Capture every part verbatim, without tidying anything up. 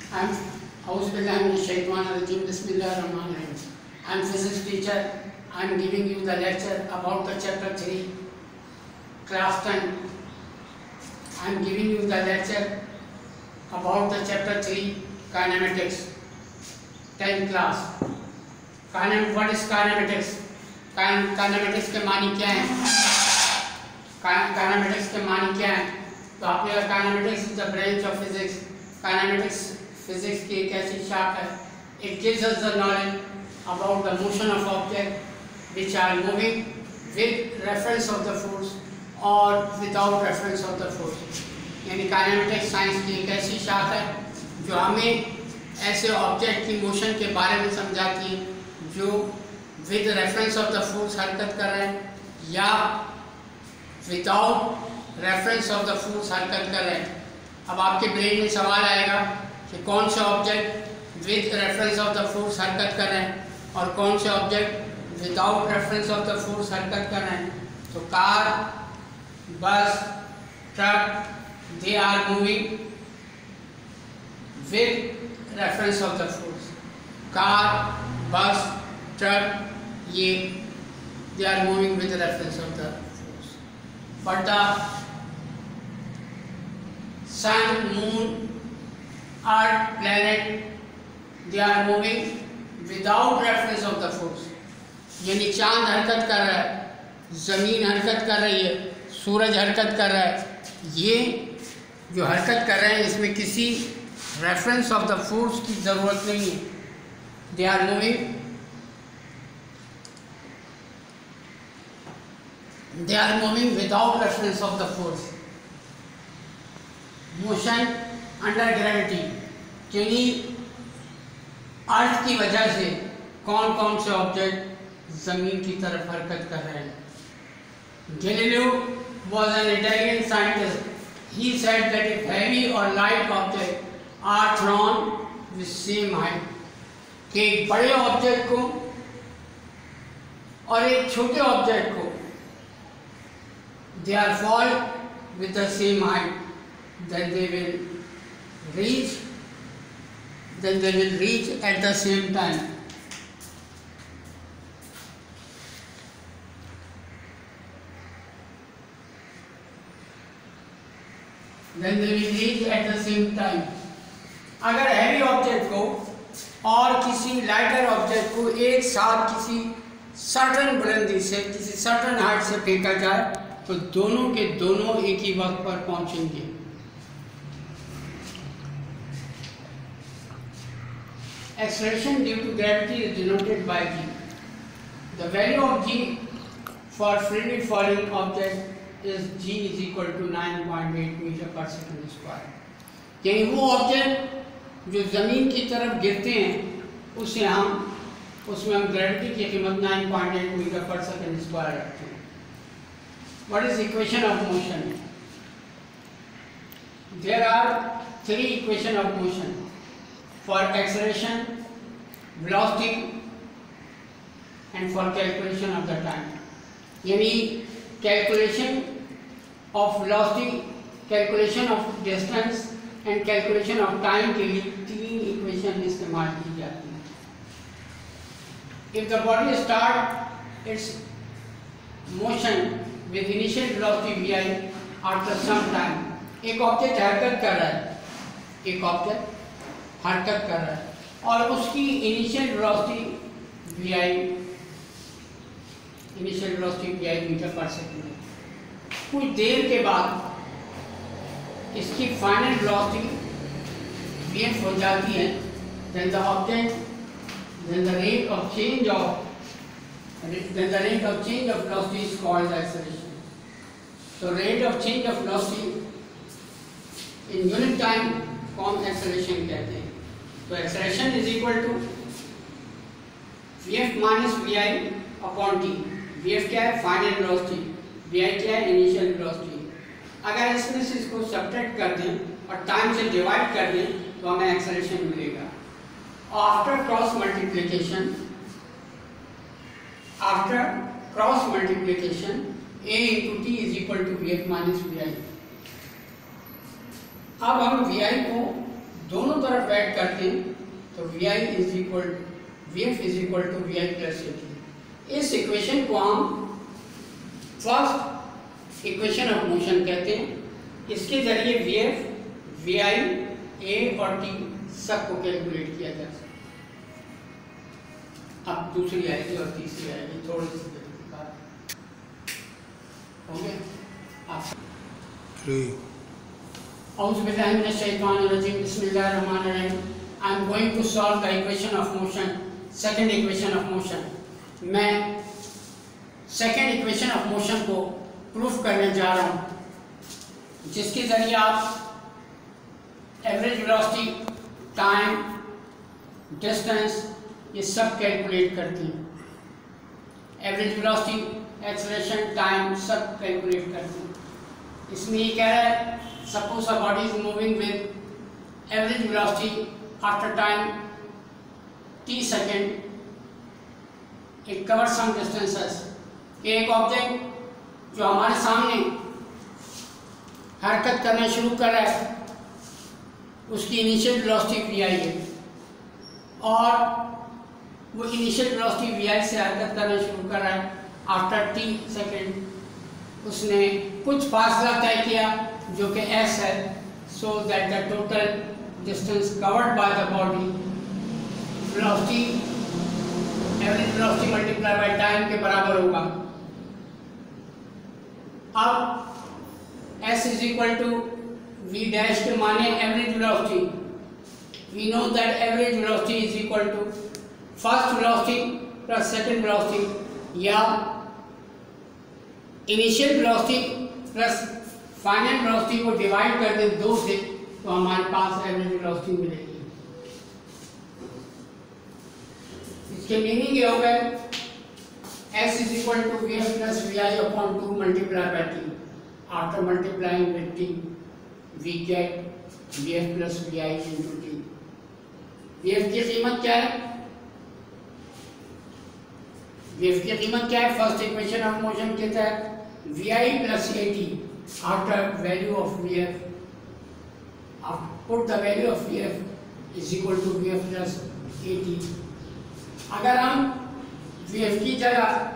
I'm Auzubillahi Bismillahirrahmanirrahim. I'm physics teacher. I'm giving you the lecture about the chapter three, class ten. I'm giving you the lecture about the chapter three, kinematics, tenth class. Kinem, what is kinematics? Kinematics के मानी क्या है? Kinematics के मानी क्या है? तो आप ये kinematics is the branch of physics. Kinematics physics की एक ऐसी शाख है. It gives us the knowledge about the motion of objects which are moving with reference of the force or without reference of the force. यानी kinematics science की एक ऐसी शाख है जो हमें ऐसे ऑब्जेक्ट की मोशन के बारे में समझाती है जो with reference of the force हरकत कर रहे हैं या without reference of the force हरकत कर रहे हैं. अब आपके ब्रेन में सवाल आएगा कि कौन से object with reference of the force हरकत कर रहे हैं और कौन से object without reference of the force हरकत कर रहे हैं. तो car, bus, truck, they are moving with reference of the force. Car, bus, truck, ये they are moving with reference of the force. But the sun, moon, earth, planet, they are moving without reference of the force. यानी चांद हरकत कर रहा है, ज़मीन हरकत कर रही है, सूरज हरकत कर रहा है. ये जो हरकत कर रहे हैं इसमें किसी रेफरेंस ऑफ द फोर्स की ज़रूरत नहीं है. They are moving they are moving without reference of the force. Motion under gravity, यानी अर्थ की वजह से कौन कौन से ऑब्जेक्ट ज़मीन की तरफ हरकत कर रहे हैं. Galileo was an Italian scientist. He said that if heavy or light objects are thrown with same height, कि एक बड़े ऑब्जेक्ट को और एक छोटे ऑब्जेक्ट को they are fall with the same height, then they will reach then they will reach at the same time. Then they will reach at the same time. अगर heavy object को और किसी lighter object को एक साथ किसी certain बुलंदी से किसी सर्टन हाइट से फेंका जाए तो दोनों के दोनों एक ही वक्त पर पहुंचेंगे. Acceleration due to gravity is denoted by g. The value of g for freely falling object is g is equal to nine point eight meter per second square. यानी वो ऑब्जेक्ट जो ज़मीन की तरफ गिरते हैं उसे हम उसमें हम ग्रेविटी की कीमत nine point eight metre per second square रखते हैं. What is equation of motion? There are three equation of motion for acceleration, velocity and for calculation of the time. यानी calculation of velocity, calculation of distance and calculation of time के लिए तीन equation इस्तेमाल की जाती हैं. If the body start its motion with initial velocity vi after some time, एक object हरकत कर रहा है एक ऑब्जेक्ट हरकत कर रहा है और उसकी initial velocity vi initial velocity vi metre per second है. कुछ देर के बाद इसकी फाइनल वेलोसिटी vf हो जाती है. then the object then the rate of change of then the rate of change of velocity is called acceleration. So rate of change of velocity in unit time को हम acceleration कहते हैं. तो acceleration is equal to vf minus vi upon t. vf क्या है? Final velocity. vi क्या है? Initial velocity. अगर इसमें से इसको सब्ट्रैक्ट कर दें और टाइम से डिवाइड कर दें तो हमें acceleration मिलेगा. After cross multiplication after cross multiplication a into t is equal to vf minus vi. अब हम vi को दोनों तरफ ऐड करते हैं तो v i is equal v f is equal to v i plus a t. इस equation को हम फर्स्ट इक्वेशन ऑफ मोशन कहते हैं। इसके जरिए v f, v i, a और टी सबको कैलकुलेट किया जा सकता है। अब दूसरी आएगी और तीसरी आएगी, थोड़ी सी बात हो गया। आप औज़ु बिल्लाहि मिनश शैतानिर रजीम, बिस्मिल्लाहिर रहमानिर रहीम। I am going to solve the equation of motion, second equation of motion. मैं सेकंड इक्वेशन ऑफ मोशन को प्रूफ करने जा रहा हूँ, जिसके जरिए आप एवरेज वेलोसिटी, टाइम, डिस्टेंस ये सब कैलकुलेट करते हैं। एवरेज वेलोसिटी, एक्सेलरेशन, टाइम सब कैलकुलेट करते हैं। इसमें ये कह रहा है suppose a body is moving with average velocity after time t second, it covers some distances. एक ऑब्जेक्ट जो हमारे सामने हरकत करना शुरू कर रहा है उसकी इनिशियल वेलोसिटी वी आई है, और वो इनिशियल वेलोसिटी वी आई से हरकत करना शुरू कर रहा है आफ्टर टी सेकेंड। उसने कुछ फासला तय किया जो कि एस है, so that the total distance covered by the body velocity, average velocity multiply by time के बराबर होगा। अब s is equal to v dash के माने average velocity. We know that average velocity is equal to first velocity plus second velocity, या initial velocity plus final velocity को divide कर दे दो से, तो हमारे पास एवरेज वेलोसिटी मिलेगी। इसके मीनिंग ये हो गए s is equal to v f plus vi upon two multiplied by t. After multiplying with t, we get vf plus vi into t. vf की कीमत क्या है? vf की कीमत क्या है? फर्स्ट इक्वेशन ऑफ मोशन के तहत vi plus at after value of vf, put the value of vf is equal to vf plus at. अगर हम vf की जगह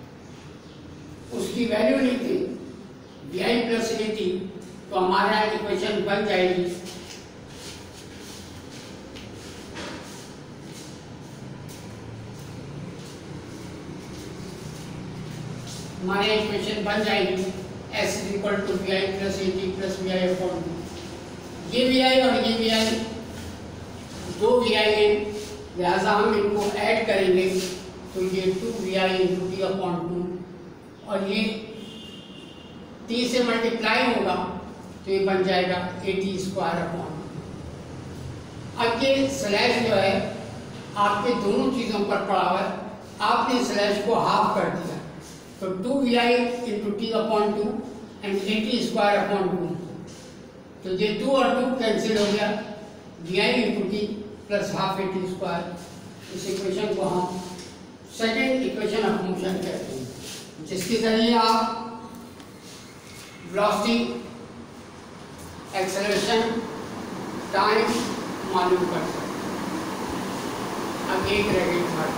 उसकी वैल्यू लिखते vi प्लस ए टी, तो हमारा इक्वेशन बन जाएगी हमारे इक्वेशन बन जाएगी s is equal to vi plus a t plus vi upon two. ये vi और ये vi दो vi है, लिहाजा हम इनको ऐड करेंगे तो ये two v i into t upon two, और ये टी से मल्टीप्लाई होगा तो ये बन जाएगा a t square upon two. अब ये स्लैश जो है आपके दोनों चीज़ों पर पड़ा हुआ है, आपने स्लैश को हाफ कर दिया तो two v i into t upon two and a t square upon two, तो ये टू और टू कैंसिल हो गया, v i into t plus half a t square. इस इक्वेशन को हम सेकेंड इक्वेशन ऑफ मोशन कहते हैं, जिसके जरिए आप वेलोसिटी, एक्सेलरेशन, टाइम मालूम कर सकते हैं। अब एक रह गई third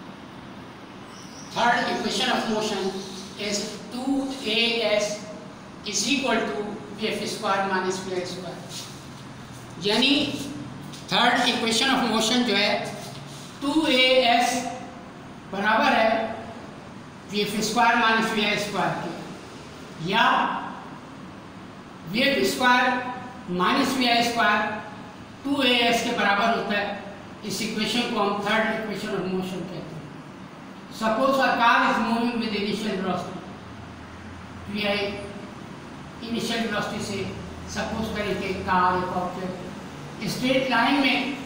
third equation of motion is two a s is equal to v f square minus v i square. यानी थर्ड इक्वेशन ऑफ मोशन जो है टू ए एस बराबर है v f square minus v i square के, या v f square minus v i square two a s के बराबर होता है। इस इक्वेशन को हम थर्ड इक्वेशन ऑफ मोशन कहते हैं। Suppose a car is moving with initial velocity v i, initial velocity से सपोज करें कि कार एक ऑब्जेक्ट स्ट्रेट लाइन में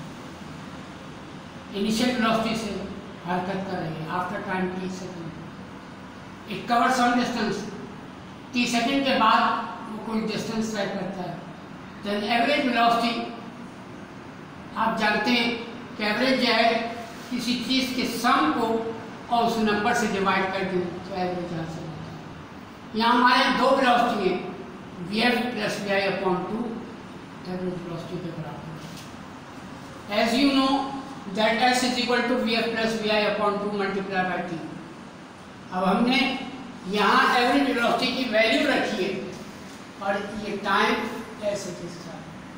इनिशियल वेलोसिटी से हरकत कर रही है after time t second, it cover some distance, t second के बाद वो कोई डिस्टेंस तय करता है, देन एवरेज वेलोसिटी आप जानते हैं कि एवरेज जो है किसी चीज़ के सम को और उस नंबर से डिवाइड कर दें तो एवरेज आ सकता है। यहाँ हमारे दो वेलोसिटी है v f plus v i upon two, average velocity velocity के बराबर है। As you know that s is equal to v f plus v i upon two multiply by t. अब हमने यहाँ एवरेज वेलोसिटी की value रखी है और ये टाइम ऐसे के साथ।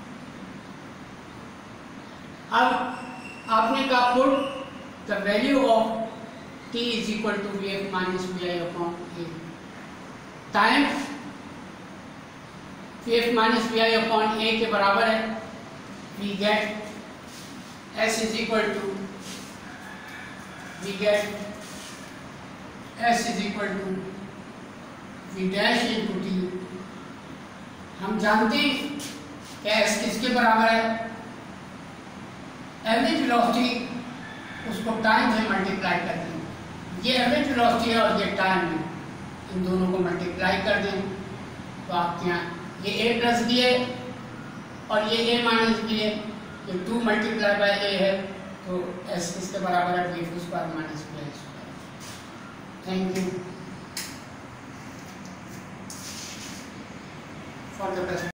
अब आपने कहा put the value of t is equal to v f minus v i upon a. Time v f minus v i upon a के बराबर है। We get S is equal to we get S is equal to V dash into T। हम जानते हैं कि S किसके बराबर है, एवरेज वेलोसिटी, उसको टाइम से मल्टीप्लाई कर दें। ये एवरेज वेलोसिटी है और ये टाइम है, इन दोनों को मल्टीप्लाई कर दें तो आपके यहाँ ये A प्लस बी है और ये A माइनस बी है। ये टू मल्टीप्लाई बाई ए है तो एस किसके बराबर है, v square minus b i square. Thank you for the